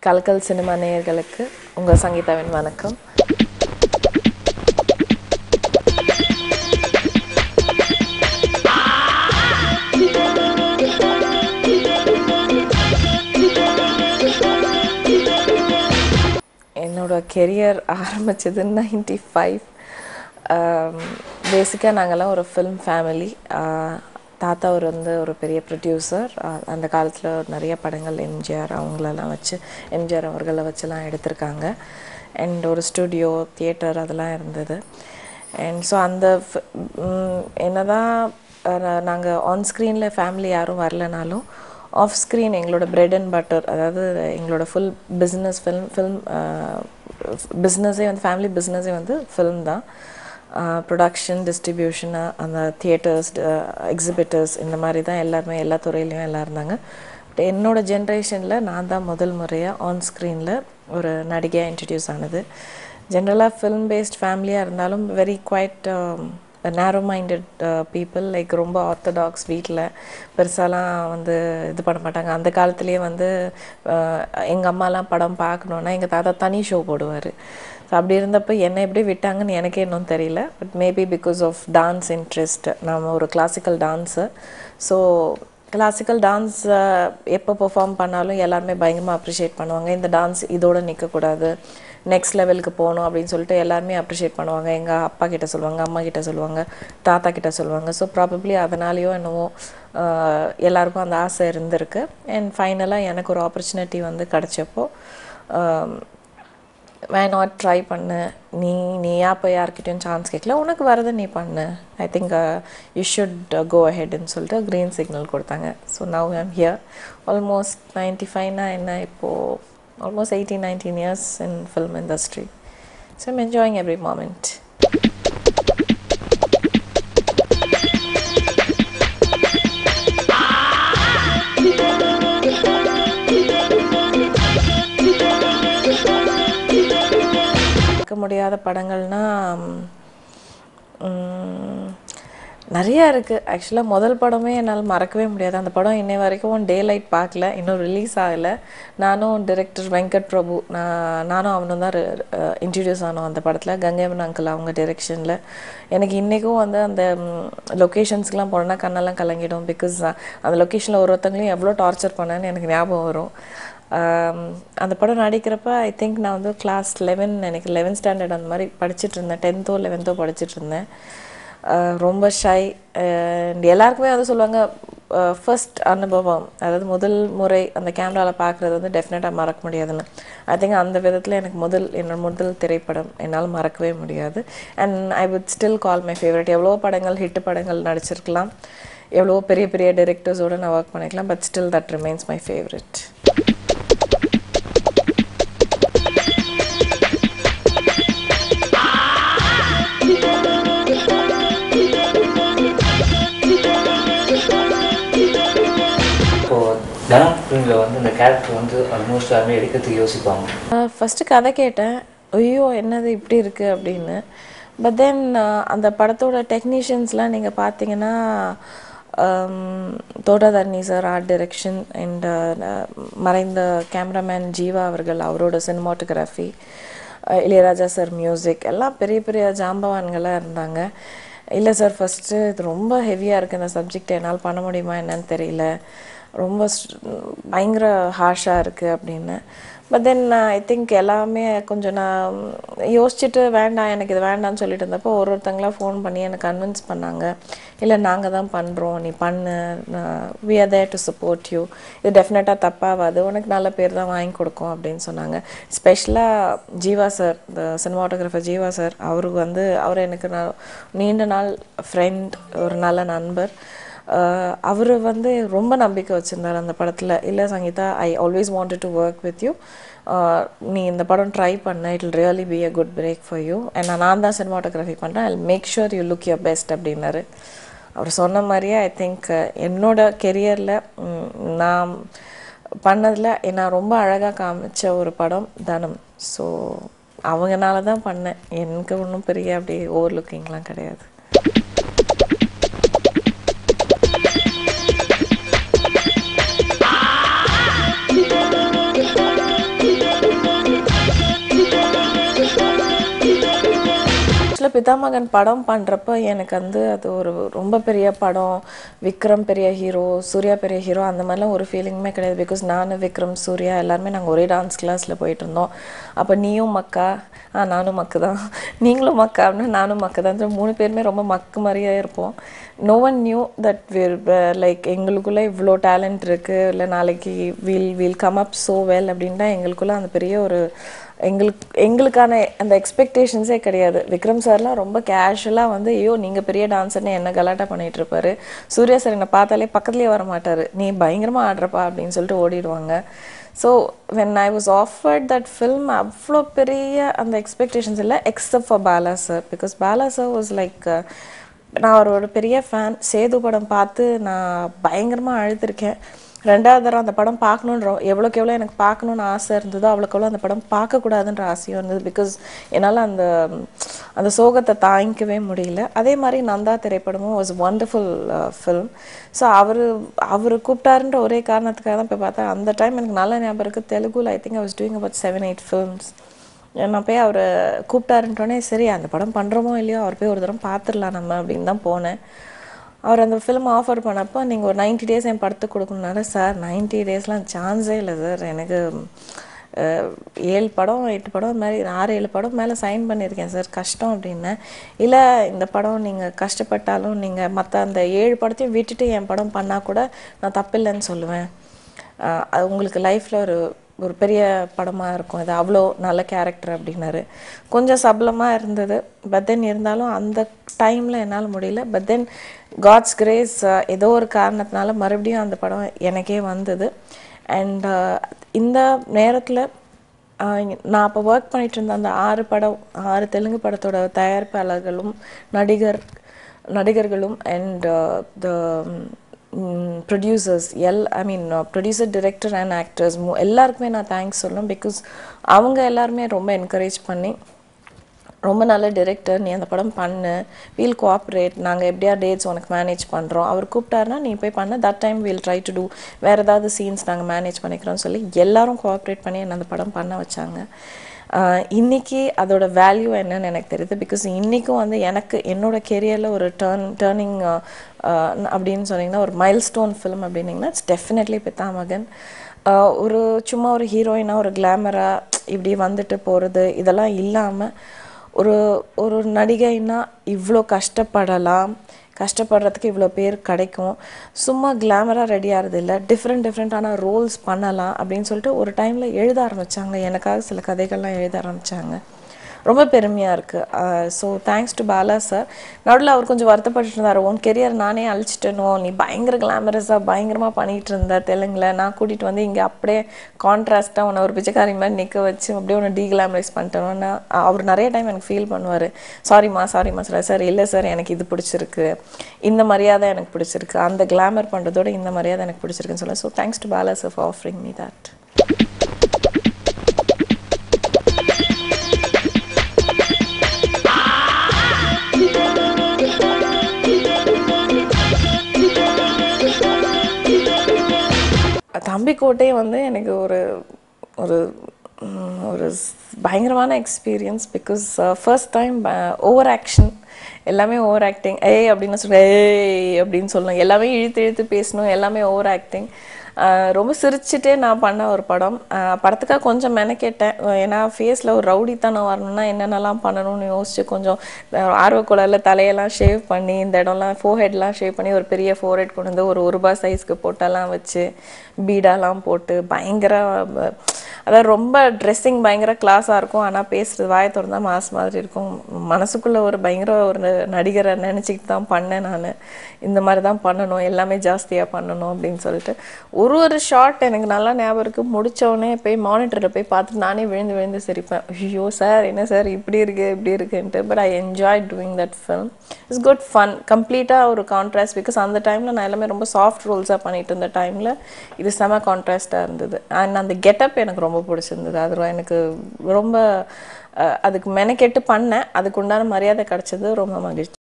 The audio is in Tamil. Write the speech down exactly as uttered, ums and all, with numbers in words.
கலக்கல் சினிமா நேயர்களுக்கு உங்கள் சங்கீதாவின் வணக்கம். என்னோட கெரியர் ஆரம்பித்தது நைன்டி ஃபைவ். பேசிக்காக நாங்கள்லாம் ஒரு ஃபில்ம் ஃபேமிலி. தாத்தா அவர் வந்து ஒரு பெரிய ப்ரொடியூசர். அந்த காலத்தில் நிறைய படங்கள் எம்ஜிஆர் அவங்களெல்லாம் வச்சு எம்ஜிஆர் அவர்களை வச்சுலாம் எடுத்திருக்காங்க. அண்ட் ஒரு ஸ்டுடியோ தியேட்டர் அதெல்லாம் இருந்தது. அண்ட் ஸோ அந்த என்ன தான் நாங்கள் ஆன் ஸ்க்ரீனில் ஃபேமிலி யாரும் வரலனாலும் ஆஃப் ஸ்க்ரீன் எங்களோட பிரெட் அண்ட் பட்டர், அதாவது எங்களோட ஃபுல் பிஸ்னஸ் ஃபில்ம் ஃபில்ம் பிஸ்னஸே வந்து ஃபேமிலி பிஸ்னஸே வந்து ஃபில்ம் தான். ப்ரொடக்ஷன், டிஸ்ட்ரிபியூஷனு, அந்த தியேட்டர்ஸ், எக்ஸிபிட்டர்ஸ், இந்த மாதிரி தான் எல்லாருமே எல்லா துறையிலையும் எல்லாம் இருந்தாங்க. பட் என்னோடய ஜென்ரேஷனில் நான் தான் முதல் முறையாக ஆன் ஸ்க்ரீனில் ஒரு நடிகையாக இன்ட்ரடியூஸ் ஆனது. ஜென்ரலாக ஃபில்ம் பேஸ்ட் ஃபேமிலியாக இருந்தாலும் very quite narrow minded people, like ரொம்ப ஆர்த்தடாக்ஸ். வீட்டில் பெருசாலாம் வந்து இது பண்ண மாட்டாங்க. அந்த காலத்துலேயே வந்து எங்கள் அம்மாலாம் படம் பார்க்கணுன்னா எங்கள் தாத்தா தனி ஷோ போடுவார். ஸோ அப்படி இருந்தப்போ என்னை எப்படி விட்டாங்கன்னு எனக்கே இன்னும் தெரியல. But maybe because of dance interest. நான் ஒரு classical dancer. So classical dance எப்போ பெர்ஃபார்ம் பண்ணாலும் எல்லாருமே பயங்கரமாக அப்ரிஷியேட் பண்ணுவாங்க. இந்த டான்ஸ் இதோடு நிற்கக்கூடாது, நெக்ஸ்ட் லெவலுக்கு போகணும் அப்படின்னு சொல்லிட்டு எல்லாருமே அப்ரிஷியேட் பண்ணுவாங்க. எங்கள் அப்பா கிட்ட சொல்லுவாங்க, அம்மா கிட்ட சொல்லுவாங்க, தாத்தா கிட்ட சொல்லுவாங்க. ஸோ ப்ராபப்ளி அதனாலேயோ என்னவோ எல்லாருக்கும் அந்த ஆசை இருந்திருக்கு. அண்ட் ஃபைனலாக எனக்கு ஒரு ஆப்பர்ச்சுனிட்டி வந்து கிடச்சப்போ வை நாட் ட்ரை பண்ணு, நீ நீயா போய் யார்கிட்டையும் சான்ஸ் கேட்கல, உனக்கு வரதை நீ பண்ணு, I think you should go அஹெட்னு சொல்லிட்டு க்ரீன் சிக்னல் கொடுத்தாங்க. So now I am here. Almost ninety ஃபைவ்னா என்ன இப்போது almost eighteen nineteen years in film industry. So I'm enjoying every moment. பார்க்க முடியாத படங்கள்னா நிறையா இருக்குது. ஆக்சுவலாக முதல் படமே என்னால் மறக்கவே முடியாது. அந்த படம் இன்னை வரைக்கும் டே லைட் பார்க்கல, இன்னும் ரிலீஸ் ஆகலை. நானும் டிரெக்டர் வெங்கட் பிரபு நான் நானும் அவனும் தான் இன்ட்ரடியூஸ் ஆனோம் அந்த படத்தில். கங்கைவன் அங்கிள் அவங்க டிரெக்ஷனில். எனக்கு இன்றைக்கும் வந்து அந்த லொக்கேஷன்ஸ்க்கெலாம் போனோன்னா கண்ணெல்லாம் கலங்கிடும். பிகாஸ் அந்த லொக்கேஷனில் ஒரு ஒருத்தங்களையும் எவ்வளோ டார்ச்சர் பண்ணேன்னு எனக்கு ஞாபகம் வரும். அந்த படம் நடிக்கிறப்ப ஐ திங்க் நான் வந்து கிளாஸ் லெவன் எனக்கு லெவன்த் ஸ்டாண்டர்ட் அந்த மாதிரி படிச்சுட்டு இருந்தேன். டென்த்தோ லெவன்த்தோ படிச்சுட்டு இருந்தேன். ரொம்ப ஷை. எல்லாருக்குமே வந்து சொல்லுவாங்க ஃபர்ஸ்ட் அனுபவம், அதாவது முதல் முறை அந்த கேமராவில் பார்க்குறது வந்து டெஃபினட்டாக மறக்க முடியாதுன்னு. ஐ திங்க் அந்த விதத்தில் எனக்கு முதல் என்னோட முதல் திரைப்படம் என்னால் மறக்கவே முடியாது. And I would still call my favourite. எவ்வளோ படங்கள் ஹிட்டு படங்கள் நடிச்சிருக்கலாம், எவ்வளோ பெரிய பெரிய டைரக்டர்ஸோடு நான் ஒர்க் பண்ணிக்கலாம், but still that remains my favourite. தனம் ஃபிலிமில் வந்து இந்த கேரக்டர் வந்து ஆல்மோஸ்ட் எல்லாருமே எடுக்கிறதுக்கு யோசிப்பாங்க. ஃபஸ்ட்டு கதை கேட்டேன், ஐயோ என்னது இப்படி இருக்குது அப்படின்னு. பட் தென் அந்த படத்தோட டெக்னீஷியன்ஸ்லாம் நீங்கள் பார்த்தீங்கன்னா Thota Tharani sir art direction, and மறைந்த கேமராமேன் ஜீவா அவர்கள் அவரோட சினிமாட்டோகிராஃபி, இளையராஜா சார் மியூசிக், எல்லாம் பெரிய பெரிய ஜாம்பவான்களாக இருந்தாங்க. இல்லை சார் ஃபஸ்ட்டு இது ரொம்ப ஹெவியாக இருக்குது, இந்த சப்ஜெக்ட் என்னால் பண்ண முடியுமா என்னன்னு தெரியல, ரொம்ப பயங்கர ஹார்ஷாக இருக்குது அப்படின்னு. பட் தென் ஐ திங்க் எல்லாமே கொஞ்சம் நான் யோசிச்சுட்டு வேண்டாம் எனக்கு இது வேண்டான்னு சொல்லிட்டு இருந்தப்போ ஒரு ஒருத்தங்களாம் ஃபோன் பண்ணி எனக்கு கன்வின்ஸ் பண்ணாங்க. இல்லை நாங்கள் தான் பண்ணுறோம், நீ பண்ணு, we are there to support you, இது டெஃபினட்டாக தப்பாகாது, உனக்கு நல்ல பேர் தான் வாங்கி கொடுக்கும் அப்படின்னு சொன்னாங்க. ஸ்பெஷலாக ஜீவா சார், இந்த சினிமாட்டோகிராஃபர் ஜீவா சார், அவருக்கு வந்து அவர் எனக்கு நான் நீண்ட நாள் ஃப்ரெண்ட், ஒரு நல்ல நண்பர். அவர் வந்து ரொம்ப நம்பிக்கை வச்சுருந்தார் அந்த படத்தில். இல்லை Sangeetha, I always wanted to work with you, நீ இந்த படம் ட்ரை பண்ண, it will really be a good break for you, and நான் தான் சினிமாட்டோகிராஃபி பண்ணுறேன், I make sure you look your best அப்படின்னாரு. அவர் சொன்ன மாதிரியே ஐ திங்க் என்னோட கெரியரில் நான் பண்ணதில் நான் ரொம்ப அழகாக காமிச்ச ஒரு படம் தனம். ஸோ அவங்கனால தான் பண்ணேன், எனக்கு ஒன்றும் பெரிய அப்படி ஓவர் லுக்கிங்லாம் கிடையாது. ஆக்சுவலாக பிதாமகன் படம் பண்ணுறப்ப எனக்கு வந்து அது ஒரு ரொம்ப பெரிய படம், விக்ரம் பெரிய ஹீரோ, சூர்யா பெரிய ஹீரோ அந்த மாதிரிலாம் ஒரு ஃபீலிங்குமே கிடையாது. பிகாஸ் நான் விக்ரம் சூர்யா எல்லாருமே நாங்கள் ஒரே டான்ஸ் கிளாஸில் போயிட்டு இருந்தோம். அப்போ நீயும் மக்கா, ஆ நானும் மக்கு தான், நீங்களும் மக்கா அப்படின்னா நானும் மக்கு தான், மூணு பேருமே ரொம்ப மக்கு மாதிரியே இருப்போம். No one knew that we're like எங்களுக்குள்ளே இவ்வளோ டேலண்ட் இருக்குது, இல்லை நாளைக்கு we'll we'll come up so well அப்படின்ட்டா எங்களுக்குள்ளே அந்த பெரிய ஒரு எங்களுக்கு எங்களுக்கான அந்த எக்ஸ்பெக்டேஷன்ஸே கிடையாது. விக்ரம் சார்லாம் ரொம்ப கேஷுவலாக வந்து ஐயோ நீங்கள் பெரிய டான்ஸர்னு என்ன கலாட்டா பண்ணிகிட்டு இருப்பாரு. சூர்யா சார் என்னை பார்த்தாலே பக்கத்துலேயே வர மாட்டார், நீ பயங்கரமாக ஆடுறப்பா அப்படின்னு சொல்லிட்டு ஓடிடுவாங்க. So when I was offered that film அவ்வளோ பெரிய அந்த எக்ஸ்பெக்டேஷன்ஸ் இல்லை, except for Bala sir. Because Bala sir was like, நான் அவரோட பெரிய ஃபேன். சேது படம் பார்த்து நான் பயங்கரமாக அழுதுருக்கேன். ரெண்டாவது தடவை அந்த படம் பார்க்கணுன்ற எவ்வளோக்கு எவ்வளோ எனக்கு பார்க்கணுன்னு ஆசை இருந்ததோ அவ்வளோக்கு எவ்வளோ அந்த படம் பார்க்கக்கூடாதுன்ற ஆசையும் இருந்தது. பிகாஸ் என்னால் அந்த அந்த சோகத்தை தாங்கிக்கவே முடியல. அதே மாதிரி நந்தா திரைப்படமும் வாஸ் ஒண்டர்ஃபுல் ஃபில்ம். ஸோ அவர் அவர் கூப்பிட்டாருன்ற ஒரே காரணத்துக்காக தான் இப்போ பார்த்தா அந்த டைம் எனக்கு நல்ல ஞாபகம் இருக்குது. தெலுங்குல I think I was doing about seven eight films. நான் போய் அவரை கூப்பிட்டாருன்றோடனே சரி அந்த படம் பண்ணுறோமோ இல்லையோ அவர் போய் ஒரு தடவை பார்த்துடலாம் நம்ம அப்படின்னு தான் போனேன். அவர் அந்த ஃபிலிம் ஆஃபர் பண்ணப்போ நீங்கள் ஒரு நைன்ட்டி டேஸ் என் படத்துக்கு கொடுக்கணுனால, சார் நைன்ட்டி டேஸ்லாம் சான்ஸே இல்லை சார், எனக்கு ஏழு படம் எட்டு படம் இந்த மாதிரி ஆறு ஏழு படம் மேலே சைன் பண்ணியிருக்கேன் சார், கஷ்டம் அப்படின்னேன். இல்லை இந்த படம் நீங்கள் கஷ்டப்பட்டாலும் நீங்கள் மற்ற அந்த ஏழு படத்தையும் விட்டுட்டு என் படம் பண்ணால் கூட நான் தப்பில்லைன்னு சொல்லுவேன். அது உங்களுக்கு லைஃப்பில் ஒரு ஒரு பெரிய படமாக இருக்கும், அது அவ்வளோ நல்ல கேரக்டர் அப்படின்னாரு. கொஞ்சம் சபலமாக இருந்தது, பட் தென் இருந்தாலும் அந்த டைமில் என்னால் முடியல. பட் தென் காட்ஸ் கிரேஸ் ஏதோ ஒரு காரணத்தினால மறுபடியும் அந்த படம் எனக்கே வந்தது. அண்ட் இந்த நேரத்தில் நான் அப்போ ஒர்க் பண்ணிகிட்டு இருந்த அந்த ஆறு படம் ஆறு தெலுங்கு படத்தோட தயாரிப்பாளர்களும் நடிகர் நடிகர்களும் அண்ட் த ப்ரொடியூசர்ஸ் எல் I mean producer director and actors எல்லாருக்குமே நான் தேங்க்ஸ் சொல்லணும். பிகாஸ் அவங்க எல்லாருமே ரொம்ப என்கரேஜ் பண்ணி ரொம்ப நல்ல டிரெக்டர், நீ அந்த படம் பண்ணு, வீல் கோஆப்ரேட், நாங்கள் எப்படியா டேட்ஸ் உனக்கு மேனேஜ் பண்ணுறோம், அவர் கூப்பிட்டாருன்னா நீ போய் பண்ண, that time we'll try to do, வேறு ஏதாவது சீன்ஸ் நாங்கள் மேனேஜ் பண்ணிக்கிறோம்னு சொல்லி எல்லாரும் கோஆப்ரேட் பண்ணி என்னை அந்த படம் பண்ண வச்சாங்க. இன்றைக்கி அதோட வேல்யூ என்னன்னு எனக்கு தெரியுது. பிகாஸ் இன்றைக்கும் வந்து எனக்கு என்னோடய கெரியரில் ஒரு டேர்ன் டேர்னிங் அப்படின்னு சொன்னிங்கன்னா, ஒரு மைல் ஸ்டோன் ஃபிலிம் அப்படின்னிங்கன்னா இட்ஸ் டெஃபினெட்லி பிதாமகன். ஒரு சும்மா ஒரு ஹீரோயினாக ஒரு கிளாமராக இப்படி வந்துட்டு போகிறது இதெல்லாம் இல்லாமல் ஒரு ஒரு நடிகைன்னா இவ்வளோ கஷ்டப்படலாம், கஷ்டப்படுறதுக்கு இவ்வளோ பேர் கிடைக்கும், சும்மா கிளாமராக ரெடி ஆகிறது இல்லை, டிஃப்ரெண்ட் டிஃப்ரெண்ட்டான ரோல்ஸ் பண்ணலாம் அப்படின்னு சொல்லிட்டு ஒரு டைமில் எழுத ஆரம்பித்தாங்க. எனக்காக சில கதைகள்லாம் எழுத ஆரம்பித்தாங்க. ரொம்ப பெருமையாக இருக்குது. So thanks to Bala sir. நடுவில் அவர் கொஞ்சம் வருத்தப்பட்டு இருந்தார், உன் கெரியர் நானே அழிச்சிட்டனோ, நீ பயங்கர கிளாமரஸாக பயங்கரமாக பண்ணிகிட்டு இருந்த தெலுங்கில், நான் கூட்டிகிட்டு வந்து இங்கே அப்படியே கான்ட்ராஸ்ட்டாக உன்னை ஒரு பிச்சைக்காரி மாதிரி நிற்க வச்சு அப்படியே ஒன்று டீகிளாமரைஸ் பண்ணிட்டோன்னா அவர் நிறைய டைம் எனக்கு ஃபீல் பண்ணுவார். சாரிம்மா சாரிம்மா சார் சார் இல்லை சார் எனக்கு இது பிடிச்சிருக்கு, இந்த மரியாதை எனக்கு பிடிச்சிருக்கு, அந்த கிளாமர் பண்ணுறதோட இந்த மரியாதை எனக்கு பிடிச்சிருக்குன்னு சொல்ல. So thanks to Bala sir for offering me that. Thambikottai வந்து எனக்கு ஒரு ஒரு ஒரு பயங்கரமான experience. Because first time over action, எல்லாமே ஓவர் ஆக்டிங், ஏய் அப்படின்னு சொல்ல ஏய் அப்படின்னு சொல்லணும், எல்லாமே இழுத்து இழுத்து பேசணும், எல்லாமே ஓவர் ஆக்டிங். ரொம்ப சிரிச்சுட்டே நான் பண்ண ஒரு படம். படத்துக்காக கொஞ்சம் மெனக்கேட்டேன், ஏன்னா ஃபேஸில் ஒரு ரவுடித்தனம் வரணும்னா என்னென்னலாம் பண்ணணும்னு யோசிச்சு கொஞ்சம் ஆர்வக்குழலில் தலையெல்லாம் ஷேவ் பண்ணி இந்த இடம்லாம் ஃபோர்ஹெட்லாம் ஷேவ் பண்ணி ஒரு பெரிய ஃபோர்ஹெட் கொண்டு வந்து ஒரு ஒரு ரூபா சைஸ்க்கு போட்டெல்லாம் வச்சு பீடாலாம் போட்டு பயங்கர, அதாவது ரொம்ப ட்ரெஸ்ஸிங் பயங்கர கிளாஸாக இருக்கும், ஆனால் பேசுகிறது வாயை திறந்தா மாஸ் மாதிரி இருக்கும். மனசுக்குள்ளே ஒரு பயங்கர ஒரு நடிகரை நினச்சிக்கிட்டு தான் பண்ணேன் நான், இந்த மாதிரி தான் பண்ணணும், எல்லாமே ஜாஸ்தியாக பண்ணணும் அப்படின்னு சொல்லிட்டு. ஒரு ஒரு ஷார்ட் எனக்கு நல்லா ஞாபகம் இருக்குது. முடித்தோடனே போய் மானிட்டரில் போய் பார்த்துட்டு நானே விழுந்து விழுந்து சிரிப்பேன், ஐயோ சார் என்ன சார் இப்படி இருக்குது இப்படி இருக்குன்ட்டு. But I enjoy doing that film. It's good fun, கம்ப்ளீட்டாக ஒரு கான்ட்ராஸ்ட். பிகாஸ் அந்த டைமில் நான் எல்லாமே ரொம்ப சாஃப்ட் ரோல்ஸாக பண்ணிட்டு இருந்த டைமில் இது செம கான்ட்ராஸ்டாக இருந்தது. அண்ட் அந்த கெட்டப் எனக்கு ரொம்ப பிடிச்சிருந்தது. அது எனக்கு ரொம்ப அதுக்கு மெனக்கெட்டு பண்ணேன், அதுக்கு உண்டான மரியாதை கிடச்சது, ரொம்ப மகிழ்ச்சி.